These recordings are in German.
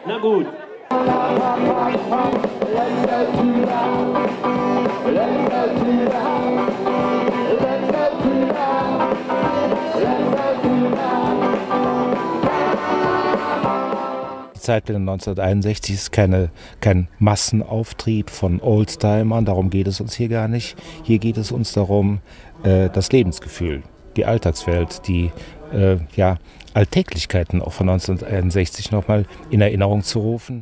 Na gut. Die Zeitwende 1961 ist kein Massenauftrieb von Oldtimern, darum geht es uns hier gar nicht. Hier geht es uns darum, das Lebensgefühl, die Alltagswelt, die Alltäglichkeiten auch von 1961 nochmal in Erinnerung zu rufen.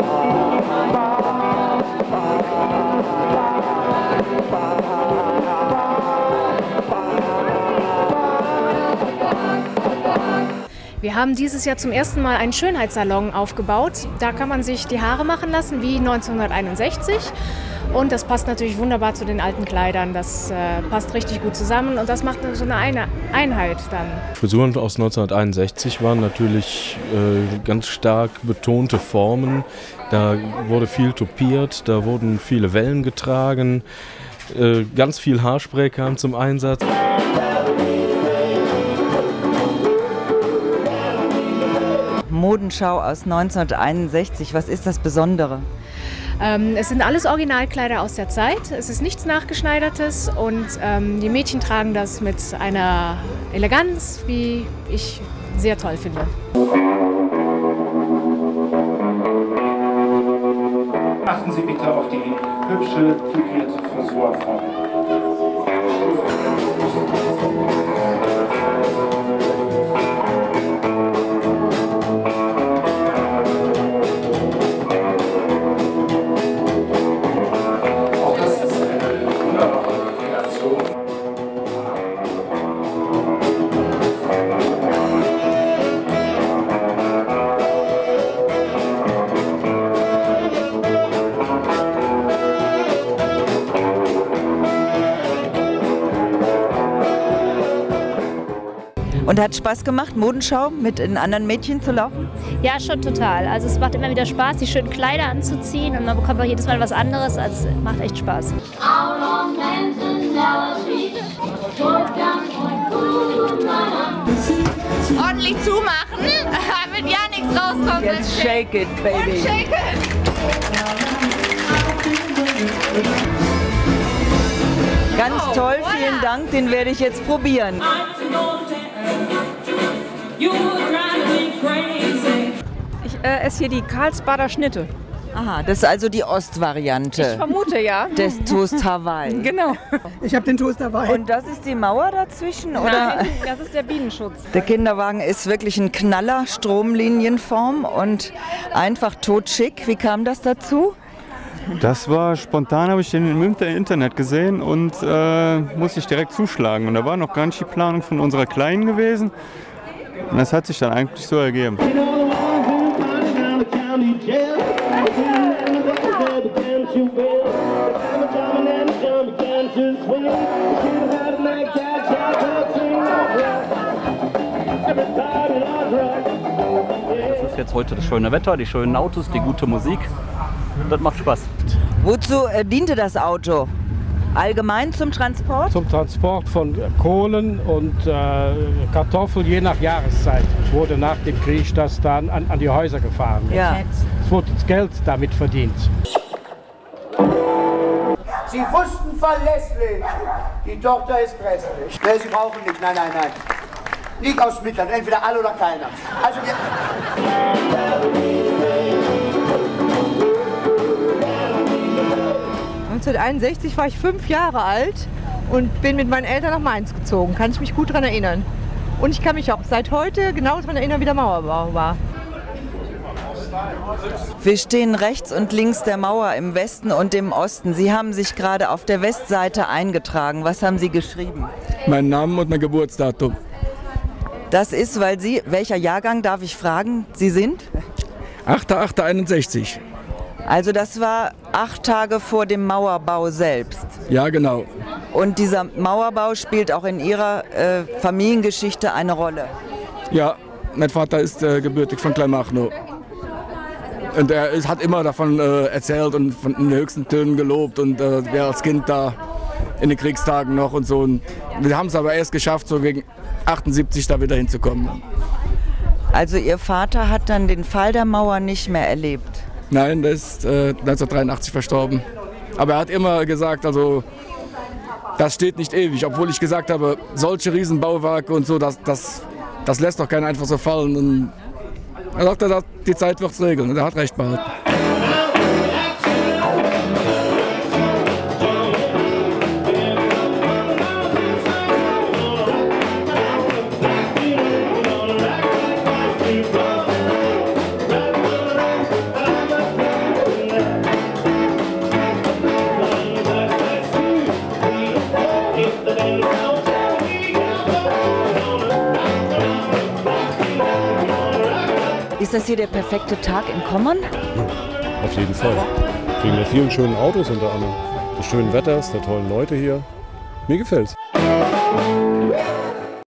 Wir haben dieses Jahr zum ersten Mal einen Schönheitssalon aufgebaut. Da kann man sich die Haare machen lassen, wie 1961. Und das passt natürlich wunderbar zu den alten Kleidern. Das passt richtig gut zusammen und das macht so eine Einheit dann. Frisuren aus 1961 waren natürlich ganz stark betonte Formen. Da wurde viel topiert, da wurden viele Wellen getragen. Ganz viel Haarspray kam zum Einsatz. Modenschau aus 1961, was ist das Besondere? Es sind alles Originalkleider aus der Zeit, es ist nichts Nachgeschneidertes und die Mädchen tragen das mit einer Eleganz, wie ich sehr toll finde. Achten Sie bitte auf die hübsche, figurierte Frisurform. Und hat Spaß gemacht, Modenschau mit den anderen Mädchen zu laufen? Ja, schon total. Also es macht immer wieder Spaß, die schönen Kleider anzuziehen und man bekommt auch jedes Mal was anderes. Also es macht echt Spaß. Ordentlich zumachen, damit ja nichts rauskommt. Jetzt shake it, baby. Und shake it. Ganz toll, vielen Dank, den werde ich jetzt probieren. Ich esse hier die Karlsbader Schnitte. Aha, das ist also die Ostvariante. Ich vermute, ja. Des Toast Hawaii. Genau. Ich habe den Toast Hawaii. Und das ist die Mauer dazwischen, oder? Nein, das ist der Bienenschutz. Der Kinderwagen ist wirklich ein Knaller, Stromlinienform und einfach totschick. Wie kam das dazu? Das war spontan, habe ich den im Internet gesehen und musste ich direkt zuschlagen. Und da war noch gar nicht die Planung von unserer Kleinen gewesen. Und das hat sich dann eigentlich so ergeben. Das ist jetzt heute das schöne Wetter, die schönen Autos, die gute Musik. Das macht Spaß. Wozu diente das Auto? Allgemein zum Transport? Zum Transport von Kohlen und Kartoffeln, je nach Jahreszeit. Wurde nach dem Krieg das dann an die Häuser gefahren. Ja. Es wurde das Geld damit verdient. Sie wussten verlässlich, die Tochter ist grässlich. Nee, Sie brauchen nicht, nein, nein, nein. Nicht aus Mitleid, entweder alle oder keiner. Also wir 1961 war ich 5 Jahre alt und bin mit meinen Eltern nach Mainz gezogen. Kann ich mich gut daran erinnern. Und ich kann mich auch seit heute genau daran erinnern, wie der Mauerbau war. Wir stehen rechts und links der Mauer im Westen und im Osten. Sie haben sich gerade auf der Westseite eingetragen. Was haben Sie geschrieben? Meinen Namen und mein Geburtsdatum. Das ist, weil Sie, welcher Jahrgang darf ich fragen, Sie sind? 8.8.61. Also das war 8 Tage vor dem Mauerbau selbst. Ja, genau. Und dieser Mauerbau spielt auch in Ihrer Familiengeschichte eine Rolle? Ja, mein Vater ist gebürtig von Kleinmachnow. Und er hat immer davon erzählt und von den höchsten Tönen gelobt und wäre als Kind da in den Kriegstagen noch und so. Und wir haben es aber erst geschafft, so gegen 78 da wieder hinzukommen. Also Ihr Vater hat dann den Fall der Mauer nicht mehr erlebt? Nein, der ist 1983 verstorben. Aber er hat immer gesagt, also das steht nicht ewig, obwohl ich gesagt habe, solche Riesenbauwerke und so, das lässt doch keiner einfach so fallen. Und er sagte, die Zeit wird es regeln und er hat recht behalten. Ist das hier der perfekte Tag in Kommern? Auf jeden Fall. Wegen der vielen schönen Autos unter anderem, des schönen Wetters, der tollen Leute hier. Mir gefällt's.